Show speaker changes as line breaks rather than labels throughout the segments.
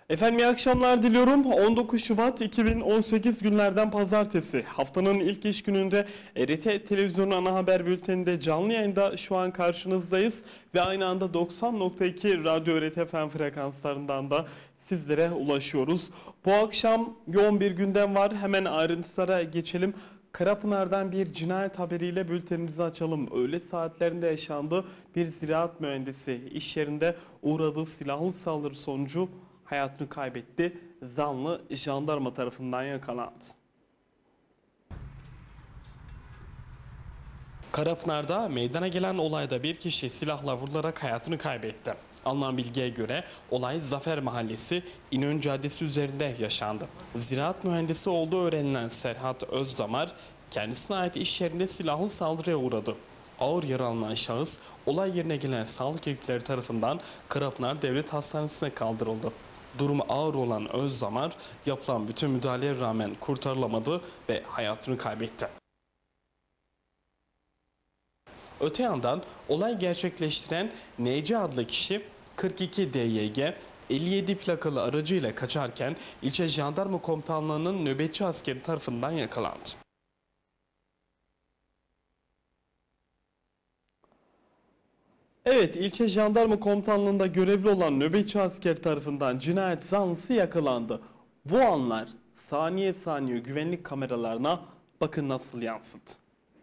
Efendim iyi akşamlar diliyorum. 19 Şubat 2018 günlerden pazartesi. Haftanın ilk iş gününde RT Televizyonu ana haber bülteninde canlı yayında şu an karşınızdayız. Ve aynı anda 90.2 Radyo RT FM frekanslarından da sizlere ulaşıyoruz. Bu akşam yoğun bir gündem var. Hemen ayrıntılara geçelim. Karapınar'dan bir cinayet haberiyle bültenimizi açalım. Öğle saatlerinde yaşandı. Bir ziraat mühendisi iş yerinde uğradığı silahlı saldırı sonucu hayatını kaybetti. Zanlı jandarma tarafından yakalandı. Karapınar'da meydana gelen olayda bir kişi silahla vurularak hayatını kaybetti. Alınan bilgiye göre olay Zafer Mahallesi İnönü Caddesi üzerinde yaşandı. Ziraat mühendisi olduğu öğrenilen Serhat Özdamar kendisine ait iş yerinde silahlı saldırıya uğradı. Ağır yaralanan şahıs olay yerine gelen sağlık ekipleri tarafından Karapınar Devlet Hastanesi'ne kaldırıldı. Durumu ağır olan Özdamar yapılan bütün müdahaleye rağmen kurtarılamadı ve hayatını kaybetti. Öte yandan olay gerçekleştiren NC adlı kişi 42 DYG 57 plakalı aracıyla kaçarken ilçe jandarma komutanlığının nöbetçi askeri tarafından yakalandı. Evet, ilçe jandarma komutanlığında görevli olan nöbetçi asker tarafından cinayet zanlısı yakalandı. Bu anlar saniye saniye güvenlik kameralarına bakın nasıl yansıdı.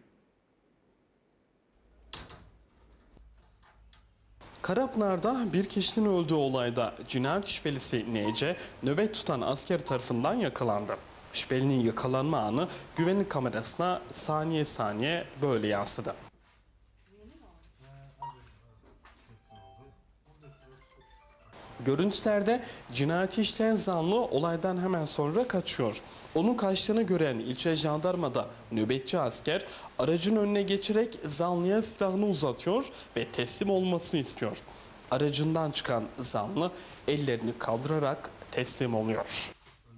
Karapınar'da bir kişinin öldüğü olayda cinayet şüphelisi NC nöbet tutan asker tarafından yakalandı. Şüphelinin yakalanma anı güvenlik kamerasına saniye saniye böyle yansıdı. Görüntülerde cinayeti işleyen zanlı olaydan hemen sonra kaçıyor. Onun kaçtığını gören ilçe jandarmada nöbetçi asker aracın önüne geçerek zanlıya silahını uzatıyor ve teslim olmasını istiyor. Aracından çıkan zanlı ellerini kaldırarak teslim oluyor.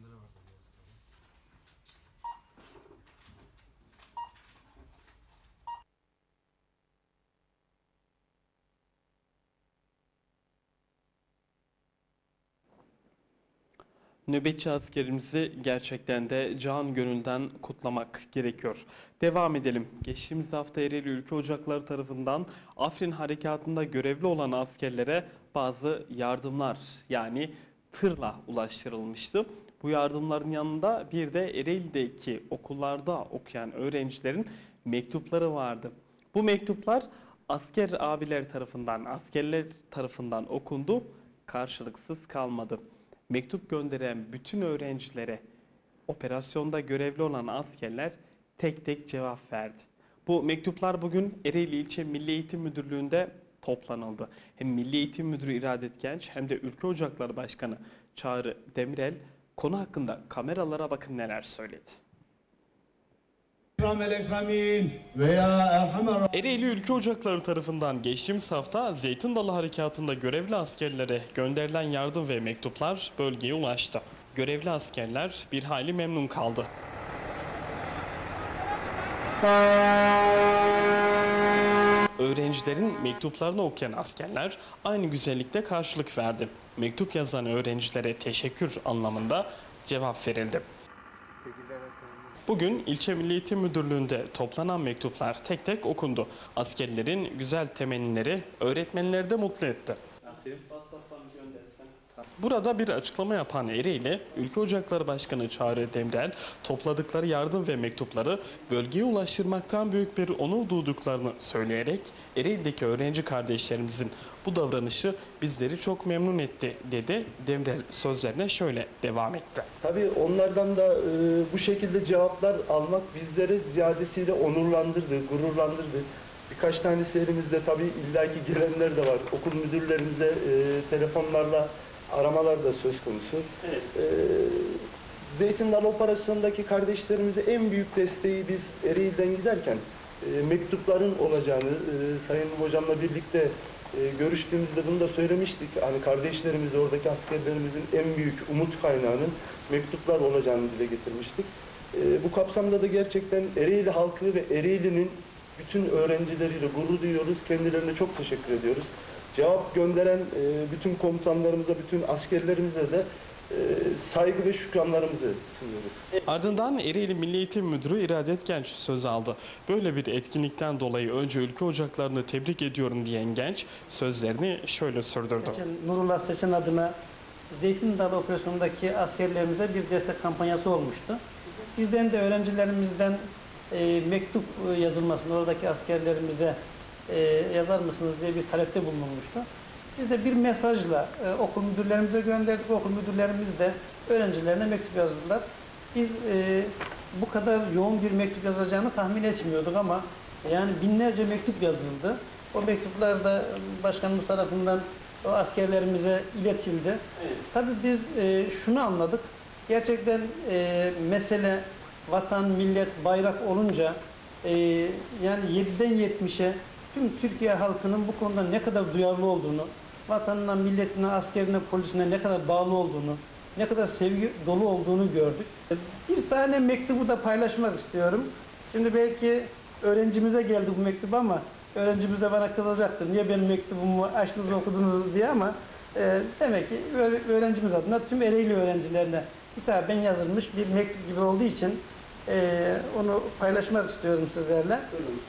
Nöbetçi askerimizi gerçekten de can gönülden kutlamak gerekiyor. Devam edelim. Geçtiğimiz hafta Ereğli Ülke Ocakları tarafından Afrin Harekatı'nda görevli olan askerlere bazı yardımlar yani tırla ulaştırılmıştı. Bu yardımların yanında bir de Ereğli'deki okullarda okuyan öğrencilerin mektupları vardı. Bu mektuplar asker abiler tarafından, askerler tarafından okundu, karşılıksız kalmadı. Mektup gönderen bütün öğrencilere operasyonda görevli olan askerler tek tek cevap verdi. Bu mektuplar bugün Ereğli İlçe Milli Eğitim Müdürlüğü'nde toplanıldı. Hem Milli Eğitim Müdürü İradet Genç hem de Ülke Ocakları Başkanı Çağrı Demirel konu hakkında kameralara bakın neler söyledi. Ereğli Ülke Ocakları tarafından geçtiğimiz hafta Zeytin Dalı Harekatı'nda görevli askerlere gönderilen yardım ve mektuplar bölgeye ulaştı. Görevli askerler bir hayli memnun kaldı. Öğrencilerin mektuplarını okuyan askerler aynı güzellikte karşılık verdi. Mektup yazan öğrencilere teşekkür anlamında cevap verildi. Bugün İlçe Milli Eğitim Müdürlüğü'nde toplanan mektuplar tek tek okundu. Askerlerin güzel temennileri öğretmenleri de mutlu etti. Burada bir açıklama yapan Ereğli Ülke Ocakları Başkanı Çağrı Demirel topladıkları yardım ve mektupları bölgeye ulaştırmaktan büyük bir onur duyduklarını söyleyerek Ereğli'deki öğrenci kardeşlerimizin bu davranışı bizleri çok memnun etti dedi. Demirel sözlerine şöyle devam etti.
Tabii onlardan da bu şekilde cevaplar almak bizleri ziyadesiyle onurlandırdı, gururlandırdı. Birkaç tanesi elimizde tabii illaki gelenler de var. Okul müdürlerimize telefonlarla aramalar da söz konusu. Evet. Zeytin Dalı operasyondaki kardeşlerimize en büyük desteği biz Ereğli'den giderken mektupların olacağını Sayın Hocamla birlikte görüştüğümüzde bunu da söylemiştik. Hani kardeşlerimiz, oradaki askerlerimizin en büyük umut kaynağının mektuplar olacağını dile getirmiştik. Bu kapsamda da gerçekten Ereğli halkı ve Ereğli'nin bütün öğrencileriyle gurur duyuyoruz. Kendilerine çok teşekkür ediyoruz. Cevap gönderen bütün komutanlarımıza, bütün askerlerimize de saygı ve şükranlarımızı sunuyoruz.
Ardından Ereğli Milli Eğitim Müdürü İradet Genç söz aldı. Böyle bir etkinlikten dolayı önce ülke ocaklarını tebrik ediyorum diyen Genç sözlerini şöyle sürdürdü.
Nurullah Seçen adına Zeytin Dalı operasyonundaki askerlerimize bir destek kampanyası olmuştu. Bizden de öğrencilerimizden mektup yazılmasını oradaki askerlerimize yazar mısınız diye bir talepte bulunmuştu. Biz de bir mesajla okul müdürlerimize gönderdik. Okul müdürlerimiz de öğrencilerine mektup yazdılar. Biz bu kadar yoğun bir mektup yazacağını tahmin etmiyorduk ama yani binlerce mektup yazıldı. O mektuplar da başkanımız tarafından o askerlerimize iletildi. Evet. Tabii biz şunu anladık. Gerçekten mesele vatan, millet, bayrak olunca yani 7'den 70'e tüm Türkiye halkının bu konuda ne kadar duyarlı olduğunu, vatanına, milletine, askerine, polisine ne kadar bağlı olduğunu, ne kadar sevgi dolu olduğunu gördük. Bir tane mektubu da paylaşmak istiyorum. Şimdi belki öğrencimize geldi bu mektup ama öğrencimiz de bana kızacaktır. Niye benim mektubumu açtınız okudunuz diye ama demek ki öğrencimiz adına tüm Ereğli öğrencilerine hitaben yazılmış bir mektup gibi olduğu için onu paylaşmak istiyorum sizlerle.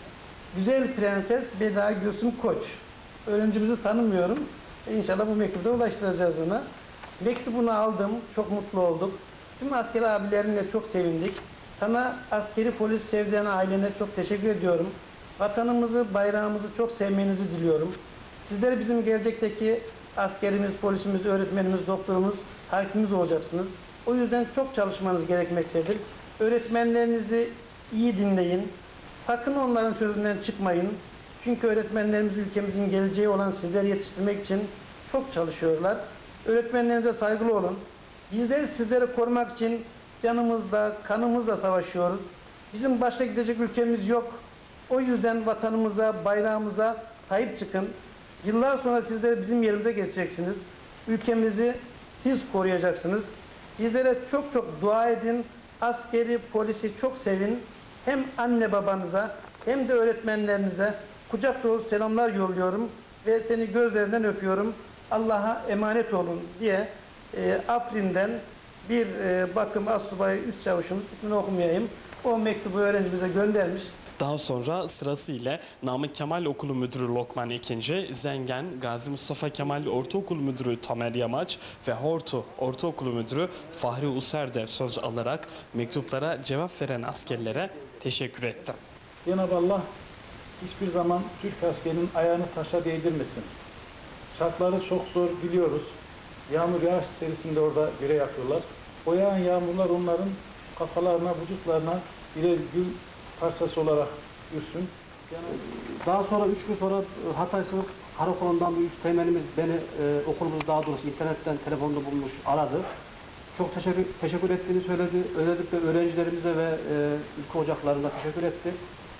Güzel Prenses Beda Gülsüm Koç. Öğrencimizi tanımıyorum. İnşallah bu mektubu da ulaştıracağız ona. Mektubunu aldım. Çok mutlu olduk. Tüm asker abilerimle çok sevindik. Sana askeri polis sevdiğin ailene çok teşekkür ediyorum. Vatanımızı, bayrağımızı çok sevmenizi diliyorum. Sizler bizim gelecekteki askerimiz, polisimiz, öğretmenimiz, doktorumuz, hakimimiz olacaksınız. O yüzden çok çalışmanız gerekmektedir. Öğretmenlerinizi iyi dinleyin. Sakın onların sözünden çıkmayın. Çünkü öğretmenlerimiz ülkemizin geleceği olan sizleri yetiştirmek için çok çalışıyorlar. Öğretmenlerinize saygılı olun. Bizler sizleri korumak için canımızla, kanımızla savaşıyoruz. Bizim başka gidecek ülkemiz yok. O yüzden vatanımıza, bayrağımıza sahip çıkın. Yıllar sonra sizler bizim yerimize geçeceksiniz. Ülkemizi siz koruyacaksınız. Bizlere çok çok dua edin. Askeri, polisi çok sevin. Hem anne babanıza hem de öğretmenlerinize kucak dolusu selamlar yolluyorum ve seni gözlerinden öpüyorum. Allah'a emanet olun diye Afrin'den bir bakım astsubayı üst çavuşumuz, ismini okumayayım, o mektubu öğrencimize göndermiş.
Daha sonra sırasıyla Namık Kemal Okulu Müdürü Lokman Ekinci, Zengen, Gazi Mustafa Kemal Ortaokulu Müdürü Tamer Yamaç ve Hortu Ortaokulu Müdürü Fahri User de söz alarak mektuplara cevap veren askerlere teşekkür etti.
Cenab-ı Allah hiçbir zaman Türk askerinin ayağını taşa değdirmesin. Şartları çok zor biliyoruz. Yağmur yağış serisinde orada görev yapıyorlar. O yağan yağmurlar onların kafalarına, vücutlarına birer gül parçası olarak ürsün.
Yani daha sonra 3 gün sonra Hatay Sınır Karakolu'ndan bir üst teğmenimiz beni okulumuz daha doğrusu internetten telefonda bulmuş aradı. Çok teşekkür ettiğini söyledi. Özellikle öğrencilerimize ve ülke ocaklarına teşekkür etti.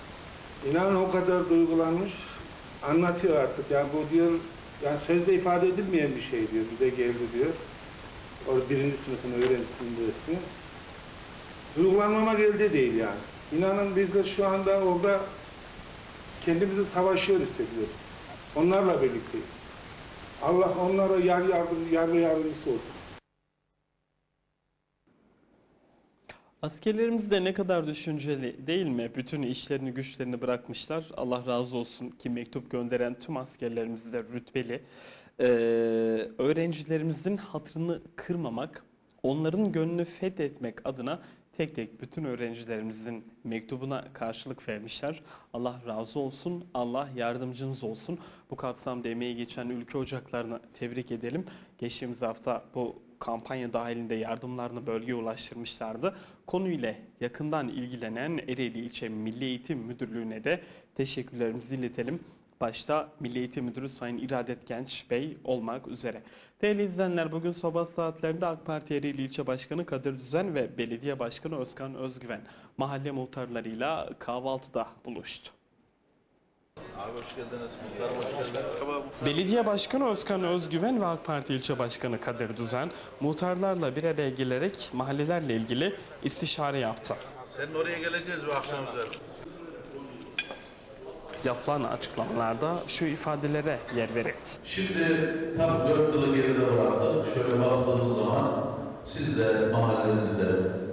İnanın o kadar duygulanmış, anlatıyor artık. Yani bu diyor, yani sözle ifade edilmeyen bir şey diyor. Bize geldi diyor. O 1. sınıfın öğrencisinin resmi. Duygulanmamak elde değil yani. İnanın biz de şu anda orada kendimizi savaşıyor hissediyoruz. Onlarla birlikteyiz. Allah onlara yar ve yardımcısı olsun.
Askerlerimiz de ne kadar düşünceli değil mi? Bütün işlerini güçlerini bırakmışlar. Allah razı olsun ki mektup gönderen tüm askerlerimiz de rütbeli. Öğrencilerimizin hatırını kırmamak, onların gönlünü fethetmek adına tek tek bütün öğrencilerimizin mektubuna karşılık vermişler. Allah razı olsun, Allah yardımcınız olsun. Bu kapsamda emeği geçen ülke ocaklarını tebrik edelim. Geçtiğimiz hafta bu kampanya dahilinde yardımlarını bölgeye ulaştırmışlardı. Konuyla yakından ilgilenen Ereğli İlçe Milli Eğitim Müdürlüğü'ne de teşekkürlerimizi iletelim. Başta Milli Eğitim Müdürü Sayın İradet Genç Bey olmak üzere. Değerli izleyenler, bugün sabah saatlerinde AK Parti Ereğli İlçe Başkanı Kadir Düzen ve Belediye Başkanı Özkan Özgüven mahalle muhtarlarıyla kahvaltıda buluştu.
Abi hoş geldiniz. Muhtarım hoş geldiniz.
Belediye Başkanı Özkan Özgüven ve AK Parti İlçe Başkanı Kadir Düzen muhtarlarla bir araya gelerek mahallelerle ilgili istişare yaptı.
Senin oraya geleceğiz bu akşam üzere.
Yapılan açıklamalarda şu ifadelere yer verildi.
Şimdi tam 4 yılı geride bıraktık. Şöyle baktığımız zaman siz de mahallenizde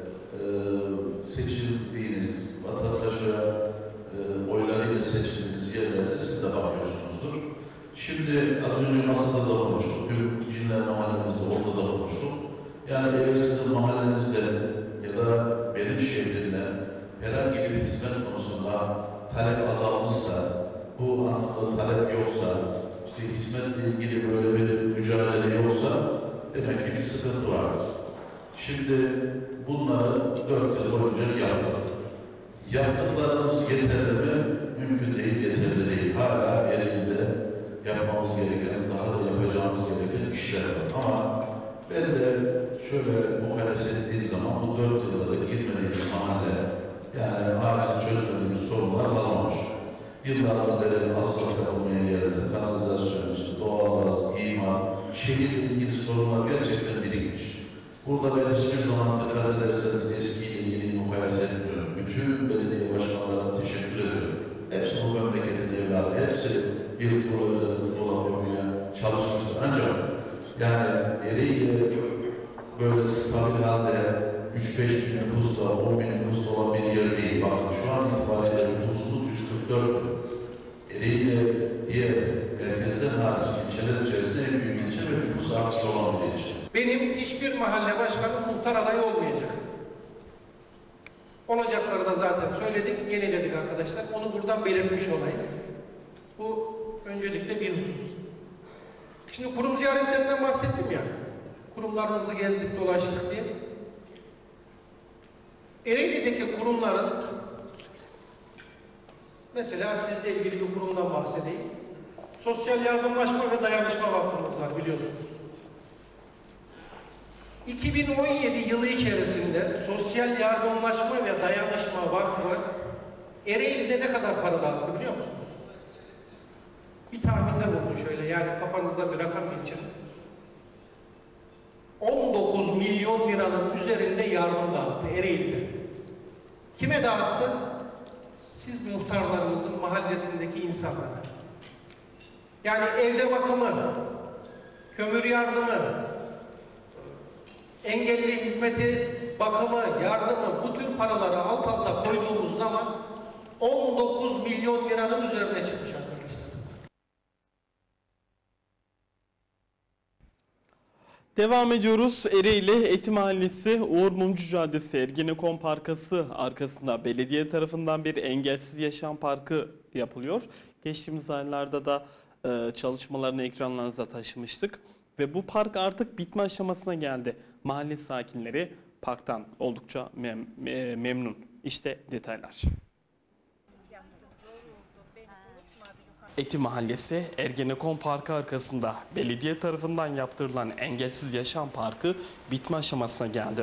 seçildiğiniz, vatandaşa oylarıyla seçildiğiniz yerlerde siz de bakıyorsunuzdur. Şimdi az önce masada da konuştuk, dün Cinler mahallemizde orada da konuştuk. Yani eğer sizin mahallenizde ya da benim şehrimde herhangi bir hizmet konusunda talep azalmışsa, bu anlamda talep yoksa, işte hizmetle ilgili böyle bir mücadele yoksa demek ki bir sıkıntı var. Şimdi bunları 4 yıl boyunca yaptık. Yaptıklarınız yeterli mi? Mümkün değil, yeterli değil. Hala elinde yapmamız gereken, daha da yapacağımız gereken işler var. Ama ben de şöyle mukayese ettiğim zaman bu 4 yılda da girmediğimiz mahalle, yani acil çözmediğimiz sorunlar kalmamış. Yıllardan beri asfalt yapılmayan yerler, kanalizasyon, işte doğalgaz, imar, şehirle ilgili sorunlar gerçekten birikmiş. Burada ben hiçbir zaman dikkat ederseniz eskiyle yeni mukayese etmiyorum. Bütün belediye başkanlarına teşekkür ediyorum. Hepsi bu memleketin evladı, hepsi bir kuru özellikle dolaplamaya çalışmıştır. Ancak yani Ereğli'yle böyle stabil halde 3-5 bin nüfusla, 10 bin nüfusla olan bir yer değil. Bak şu an itibariyle nüfusumuz 144 bin. Ereğli diğer merkezden hariç ilçeler içerisinde en büyük ilçe ve nüfus artışı olan bir ilçe.
Benim hiçbir mahalle başkanı muhtar adayı olmayacak. Olacakları da zaten söyledik, yeniledik arkadaşlar. Onu buradan belirtmiş olayım. Bu öncelikle bir husus. Şimdi kurum ziyaretlerinden bahsettim ya. Kurumlarımızı gezdik, dolaştık diye. Ereğli'deki kurumların, mesela sizle ilgili bir kurumdan bahsedeyim. Sosyal Yardımlaşma ve Dayanışma Vakfımız var biliyorsunuz. 2017 yılı içerisinde Sosyal Yardımlaşma ve Dayanışma Vakfı Ereğli'de ne kadar para dağıttı biliyor musunuz? Bir tahminde bulun şöyle, yani kafanızda bir rakam geçin. 19 milyon liranın üzerinde yardım dağıttı Ereğli'de. Kime dağıttı? Siz muhtarlarımızın mahallesindeki insanlara. Yani evde bakımı, kömür yardımı, engelli hizmeti, bakımı, yardımı, bu tür paraları alt alta koyduğumuz zaman 19 milyon liranın üzerine çıkmış arkadaşlar.
Devam ediyoruz. Ereğli Eti Mahallesi Uğur Mumcu Caddesi Ergenekon Parkası arkasında belediye tarafından bir engelsiz yaşam parkı yapılıyor. Geçtiğimiz aylarda da çalışmalarını ekranlarınıza taşımıştık. Ve bu park artık bitme aşamasına geldi. Mahalle sakinleri parktan oldukça memnun. İşte detaylar. Eti Mahallesi Ergenekon Parkı arkasında belediye tarafından yaptırılan engelsiz yaşam parkı bitme aşamasına geldi.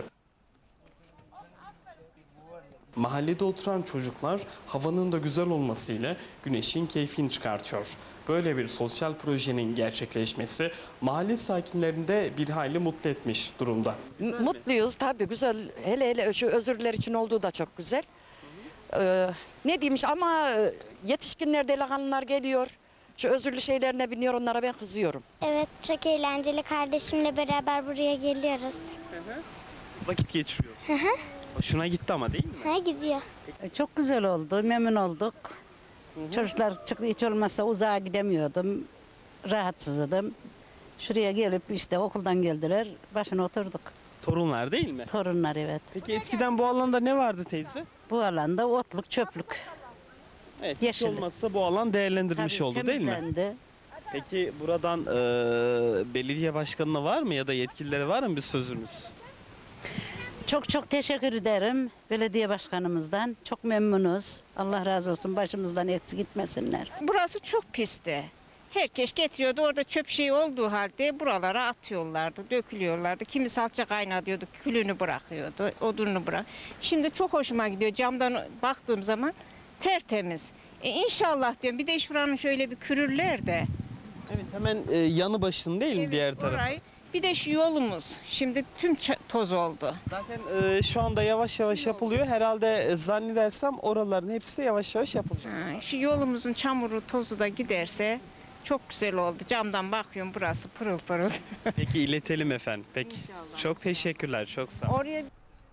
Mahallede oturan çocuklar havanın da güzel olmasıyla güneşin keyfini çıkartıyor. Böyle bir sosyal projenin gerçekleşmesi mahalle sakinlerini de bir hayli mutlu etmiş durumda.
Mutluyuz tabii, güzel. Hele şu özürler için olduğu da çok güzel. Ne diyeyim ama yetişkinler, delikanlılar geliyor. Şu özürlü şeylerine biniyor, onlara ben kızıyorum.
Evet, çok eğlenceli. Kardeşimle beraber buraya geliyoruz.
Vakit geçiriyor. Hoşuna gitti ama değil mi?
Ha, gidiyor.
Çok güzel oldu, memnun olduk. Çocuklar hiç olmazsa uzağa gidemiyordum, rahatsızdım. Şuraya gelip işte okuldan geldiler, başına oturduk.
Torunlar değil mi?
Torunlar evet.
Peki eskiden bu alanda ne vardı teyze?
Bu alanda otluk, çöplük.
Evet, hiç
Yeşillik.
olmazsa bu alan değerlendirilmiş
Tabii,
oldu değil mi?
temizlendi.
Peki buradan belediye başkanına var mı ya da yetkililere var mı bir sözünüz?
Çok çok teşekkür ederim belediye başkanımızdan. Çok memnunuz. Allah razı olsun, başımızdan eksik gitmesinler.
Burası çok pisti. Herkes getiriyordu, orada çöp şey olduğu halde buralara atıyorlardı, dökülüyorlardı. Kimi salça kaynatıyordu, külünü bırakıyordu, odununu bırak. Şimdi çok hoşuma gidiyor, camdan baktığım zaman tertemiz. İnşallah diyorum, bir de şuranın şöyle bir kürürler de.
Evet, hemen yanı başın değil mi
Evet,
diğer taraf?
orayı. Bir de şu yolumuz, şimdi tüm toz oldu.
Zaten şu anda yavaş yavaş yapılıyor. Herhalde zannedersem oraların hepsi de yavaş yavaş yapılacak.
Şu yolumuzun çamuru, tozu da giderse Çok güzel oldu. Camdan bakıyorum burası pırıl pırıl.
Peki iletelim efendim. Peki.
İnşallah.
Çok teşekkürler. Çok sağ olun.
Oraya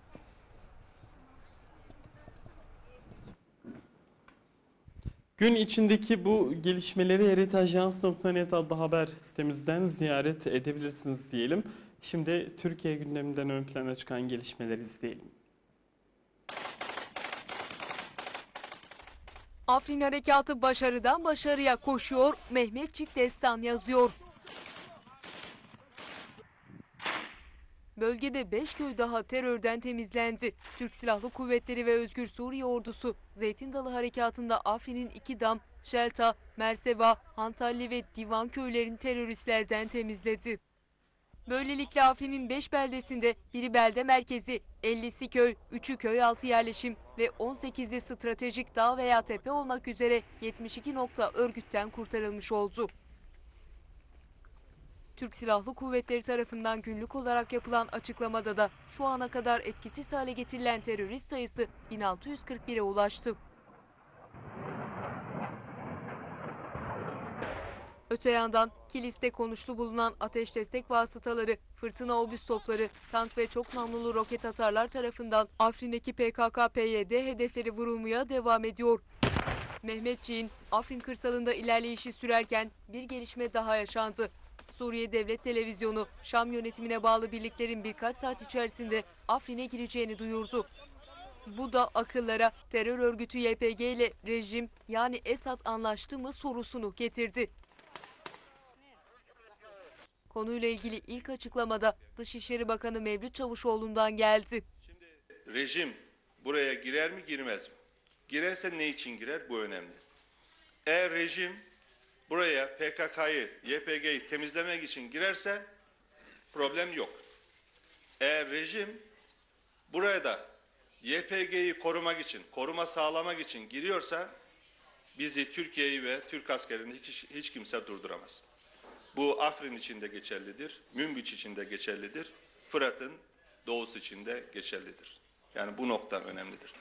Gün içindeki bu gelişmeleri heritajans.net adlı haber sitemizden ziyaret edebilirsiniz diyelim. Şimdi Türkiye gündeminden ön plana çıkan gelişmeleri izleyelim.
Afrin Harekatı başarıdan başarıya koşuyor, Mehmetçik destan yazıyor. Bölgede 5 köy daha terörden temizlendi. Türk Silahlı Kuvvetleri ve Özgür Suriye Ordusu Zeytin Dalı Harekatı'nda Afrin'in İkidam, Şelta, Merseva, Hantalli ve Divan köylerini teröristlerden temizledi. Böylelikle Afrin'in 5 beldesinde biri belde merkezi, 50'si köy, 3'ü köy altı yerleşim ve 18'i stratejik dağ veya tepe olmak üzere 72 nokta örgütten kurtarılmış oldu. Türk Silahlı Kuvvetleri tarafından günlük olarak yapılan açıklamada da şu ana kadar etkisiz hale getirilen terörist sayısı 1641'e ulaştı. Öte yandan Kilis'te konuşlu bulunan ateş destek vasıtaları, fırtına obüs topları, tank ve çok namlulu roket atarlar tarafından Afrin'deki PKK-PYD hedefleri vurulmaya devam ediyor. Mehmetçiğin Afrin kırsalında ilerleyişi sürerken bir gelişme daha yaşandı. Suriye Devlet Televizyonu, Şam yönetimine bağlı birliklerin birkaç saat içerisinde Afrin'e gireceğini duyurdu. Bu da akıllara terör örgütü YPG ile rejim yani Esad anlaştı mı sorusunu getirdi. Konuyla ilgili ilk açıklamada Dışişleri Bakanı Mevlüt Çavuşoğlu'ndan geldi.
Rejim buraya girer mi girmez mi? Girerse ne için girer? Bu önemli. Eğer rejim buraya PKK'yı, YPG'yi temizlemek için girerse problem yok. Eğer rejim buraya da YPG'yi korumak için, koruma sağlamak için giriyorsa bizi, Türkiye'yi ve Türk askerini hiç kimse durduramaz. Bu Afrin için de geçerlidir, Münbiç için de geçerlidir, Fırat'ın doğusu için de geçerlidir. Yani bu nokta önemlidir.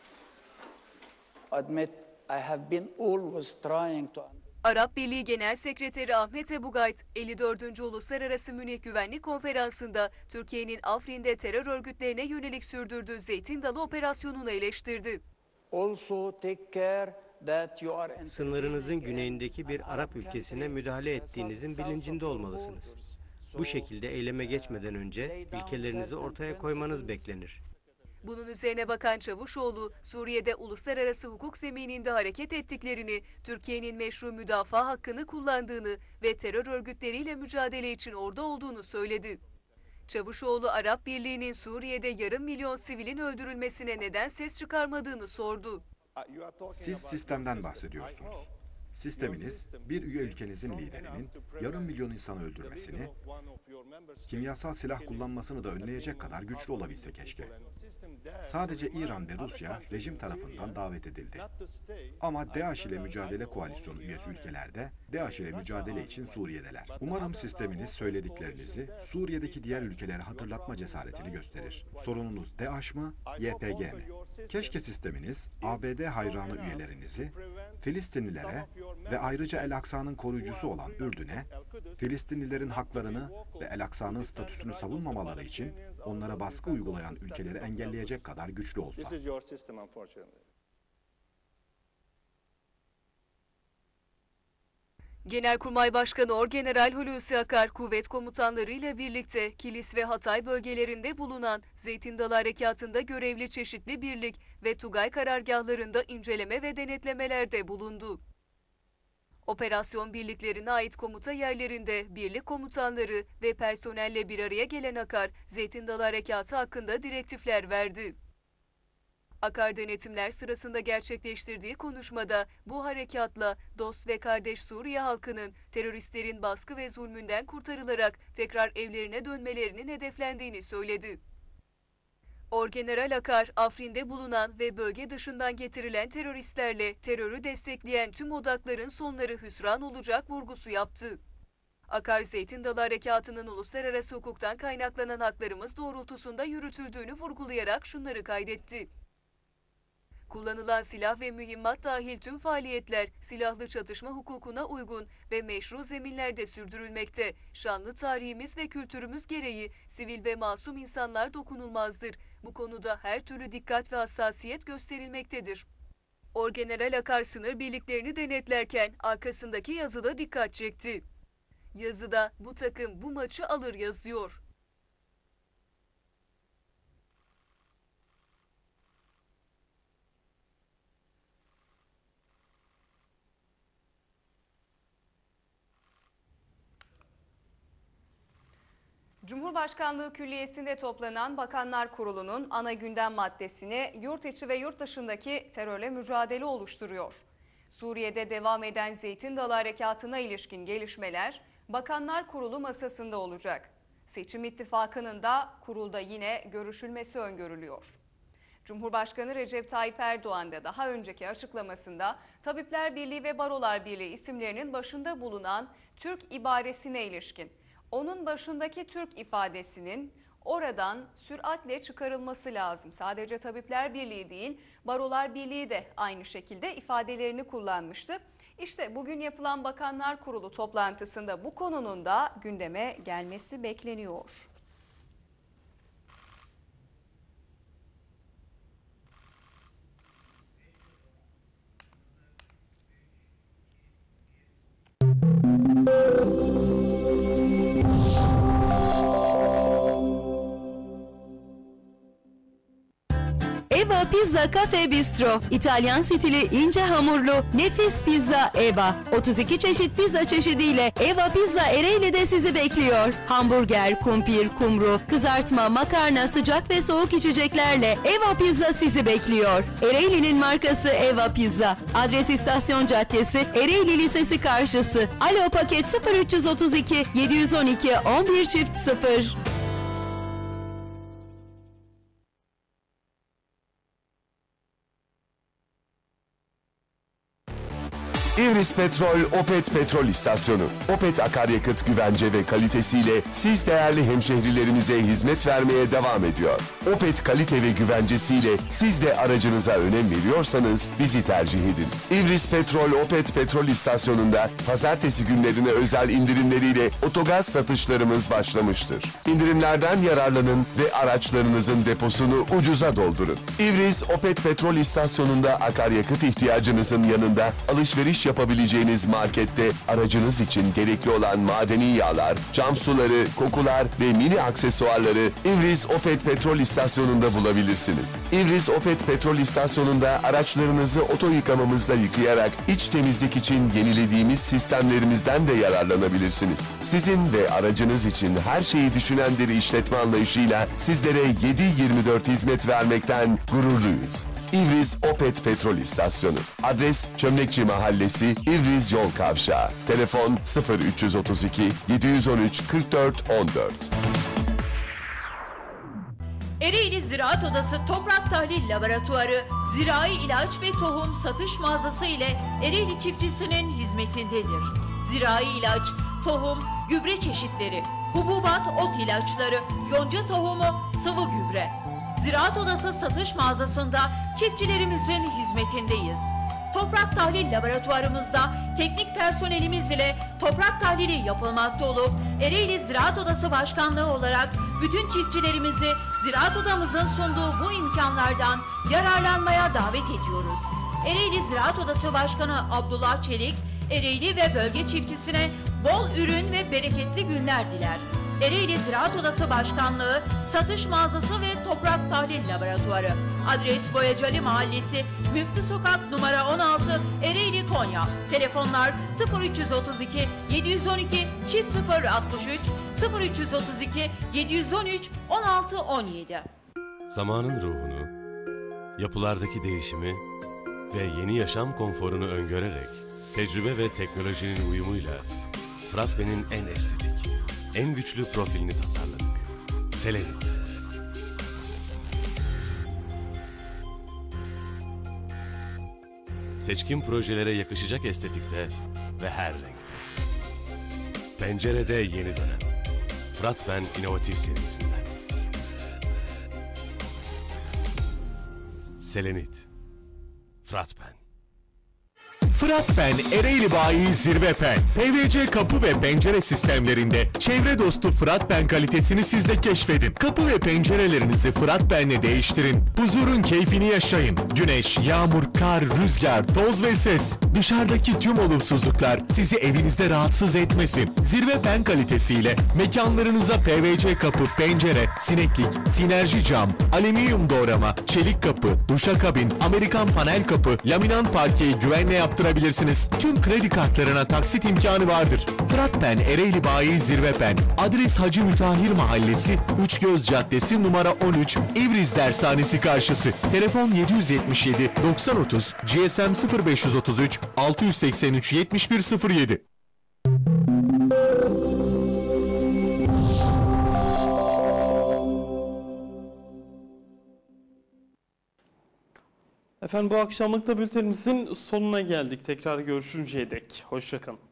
Arap Birliği Genel Sekreteri Ahmet Ebu Gayt, 54. Uluslararası Münih Güvenlik Konferansı'nda Türkiye'nin Afrin'de terör örgütlerine yönelik sürdürdüğü Zeytin Dalı operasyonunu eleştirdi.
Sınırınızın güneyindeki bir Arap ülkesine müdahale ettiğinizin bilincinde olmalısınız. Bu şekilde eyleme geçmeden önce ilkelerinizi ortaya koymanız beklenir.
Bunun üzerine Bakan Çavuşoğlu, Suriye'de uluslararası hukuk zemininde hareket ettiklerini, Türkiye'nin meşru müdafaa hakkını kullandığını ve terör örgütleriyle mücadele için orada olduğunu söyledi. Çavuşoğlu, Arap Birliği'nin Suriye'de yarım milyon sivilin öldürülmesine neden ses çıkarmadığını sordu.
Siz sistemden bahsediyorsunuz. Sisteminiz bir üye ülkenizin liderinin yarım milyon insanı öldürmesini, kimyasal silah kullanmasını da önleyecek kadar güçlü olabilse keşke. Sadece İran ve Rusya rejim tarafından davet edildi. Ama DAEŞ ile mücadele koalisyonu üyesi ülkelerde DAEŞ ile mücadele için Suriye'deler. Umarım sisteminiz söylediklerinizi Suriye'deki diğer ülkelere hatırlatma cesaretini gösterir. Sorununuz DAEŞ mı, YPG mi? Keşke sisteminiz ABD hayranı üyelerinizi Filistinlilere ve ayrıca El Aksa'nın koruyucusu olan Ürdün'e, Filistinlilerin haklarını ve El Aksa'nın statüsünü savunmamaları için onlara baskı uygulayan ülkeleri engelleyecek kadar güçlü olsa.
Genelkurmay Başkanı Orgeneral Hulusi Akar, kuvvet komutanlarıyla birlikte Kilis ve Hatay bölgelerinde bulunan Zeytin Dalı Harekatı'nda görevli çeşitli birlik ve Tugay karargahlarında inceleme ve denetlemelerde bulundu. Operasyon birliklerine ait komuta yerlerinde birlik komutanları ve personelle bir araya gelen Akar, Zeytin Dalı Harekatı hakkında direktifler verdi. Akar denetimler sırasında gerçekleştirdiği konuşmada bu harekatla dost ve kardeş Suriye halkının teröristlerin baskı ve zulmünden kurtarılarak tekrar evlerine dönmelerinin hedeflendiğini söyledi. Orgeneral Akar, Afrin'de bulunan ve bölge dışından getirilen teröristlerle terörü destekleyen tüm odakların sonları hüsran olacak vurgusu yaptı. Akar, Zeytin Dalı Harekatı'nın uluslararası hukuktan kaynaklanan haklarımız doğrultusunda yürütüldüğünü vurgulayarak şunları kaydetti. Kullanılan silah ve mühimmat dahil tüm faaliyetler silahlı çatışma hukukuna uygun ve meşru zeminlerde sürdürülmekte. Şanlı tarihimiz ve kültürümüz gereği sivil ve masum insanlar dokunulmazdır. Bu konuda her türlü dikkat ve hassasiyet gösterilmektedir. Orgeneral Akar sınır birliklerini denetlerken arkasındaki yazıda dikkat çekti. Yazıda bu takım bu maçı alır yazıyor.
Cumhurbaşkanlığı Külliyesi'nde toplanan Bakanlar Kurulu'nun ana gündem maddesini yurt içi ve yurt dışındaki terörle mücadele oluşturuyor. Suriye'de devam eden Zeytin Dalı Harekatı'na ilişkin gelişmeler Bakanlar Kurulu masasında olacak. Seçim ittifakının da kurulda yine görüşülmesi öngörülüyor. Cumhurbaşkanı Recep Tayyip Erdoğan da daha önceki açıklamasında Tabipler Birliği ve Barolar Birliği isimlerinin başında bulunan Türk ibaresine ilişkin onun başındaki Türk ifadesinin oradan süratle çıkarılması lazım. Sadece Tabipler Birliği değil, Barolar Birliği de aynı şekilde ifadelerini kullanmıştı. İşte bugün yapılan Bakanlar Kurulu toplantısında bu konunun da gündeme gelmesi bekleniyor.
Eva Pizza Cafe Bistro, İtalyan stili ince hamurlu nefis pizza Eva. 32 çeşit pizza çeşidiyle Eva Pizza Ereğli'de sizi bekliyor. Hamburger, kumpir, kumru, kızartma, makarna, sıcak ve soğuk içeceklerle Eva Pizza sizi bekliyor. Ereğli'nin markası Eva Pizza. Adres İstasyon Caddesi, Ereğli Lisesi karşısı. Alo paket 0332 712 11/0.
İvris Petrol Opet Petrol İstasyonu. Opet akaryakıt güvence ve kalitesiyle siz değerli hemşehrilerimize hizmet vermeye devam ediyor. Opet kalite ve güvencesiyle siz de aracınıza önem veriyorsanız bizi tercih edin. İvris Petrol Opet Petrol İstasyonu'nda pazartesi günlerine özel indirimleriyle otogaz satışlarımız başlamıştır. İndirimlerden yararlanın ve araçlarınızın deposunu ucuza doldurun. İvris Opet Petrol İstasyonu'nda akaryakıt ihtiyacınızın yanında alışveriş yapabileceğiniz markette aracınız için gerekli olan madeni yağlar, cam suları, kokular ve mini aksesuarları İvris Opet Petrol İstasyonu'nda bulabilirsiniz. İvris Opet Petrol İstasyonu'nda araçlarınızı oto yıkamamızda yıkayarak iç temizlik için yenilediğimiz sistemlerimizden de yararlanabilirsiniz. Sizin ve aracınız için her şeyi düşünen bir işletme anlayışıyla sizlere 7/24 hizmet vermekten gururluyuz. İvriz Opet Petrol İstasyonu. Adres Çömlekçi Mahallesi, İvriz Yol Kavşağı. Telefon 0332 713 44 14.
Ereğli Ziraat Odası Toprak Tahlil Laboratuvarı, zirai ilaç ve tohum satış mağazası ile Ereğli çiftçisinin hizmetindedir. Zirai ilaç, tohum, gübre çeşitleri, hububat, ot ilaçları, yonca tohumu, sıvı gübre. Ziraat Odası satış mağazasında çiftçilerimizin hizmetindeyiz. Toprak tahlil laboratuvarımızda teknik personelimiz ile toprak tahlili yapılmakta olup Ereğli Ziraat Odası Başkanlığı olarak bütün çiftçilerimizi Ziraat Odamızın sunduğu bu imkanlardan yararlanmaya davet ediyoruz. Ereğli Ziraat Odası Başkanı Abdullah Çelik, Ereğli ve bölge çiftçisine bol ürün ve bereketli günler diler. Ereğli Ziraat Odası Başkanlığı, Satış Mağazası ve Toprak Tahlil Laboratuvarı. Adres Boyacılı Mahallesi, Müftü Sokak numara 16, Ereğli, Konya. Telefonlar 0332 712 0063, 0332 713 16 17.
Zamanın ruhunu, yapılardaki değişimi ve yeni yaşam konforunu öngörerek, tecrübe ve teknolojinin uyumuyla Fıratbe'nin en estetik, en güçlü profilini tasarladık. Selenit. Seçkin projelere yakışacak estetikte ve her renkte. Pencerede yeni dönem. Fıratben inovatif serisinden. Selenit. Fıratpen.
Fıratpen Ereğli Bayi Zirvepen. PVC kapı ve pencere sistemlerinde çevre dostu Fıratpen kalitesini siz de keşfedin. Kapı ve pencerelerinizi Fıratpen'le değiştirin. Huzurun keyfini yaşayın. Güneş, yağmur, kar, rüzgar, toz ve ses. Dışarıdaki tüm olumsuzluklar sizi evinizde rahatsız etmesin. Zirvepen kalitesiyle mekanlarınıza PVC kapı, pencere, sineklik, sinerji cam, alüminyum doğrama, çelik kapı, duşakabin, Amerikan panel kapı, laminant parkeyi güvenle yaptırabilirsiniz. Tüm kredi kartlarına taksit imkanı vardır. Fıratpen Ereğli Bayi Zirvepen. Adres Hacı Mütahhir Mahallesi, Üçgöz Caddesi numara 13, İvriz Dershanesi karşısı. Telefon 777 9030, GSM 0533 683 7107.
Efendim bu akşamlık da bültenimizin sonuna geldik. Tekrar görüşünceye dek. Hoşça kalın.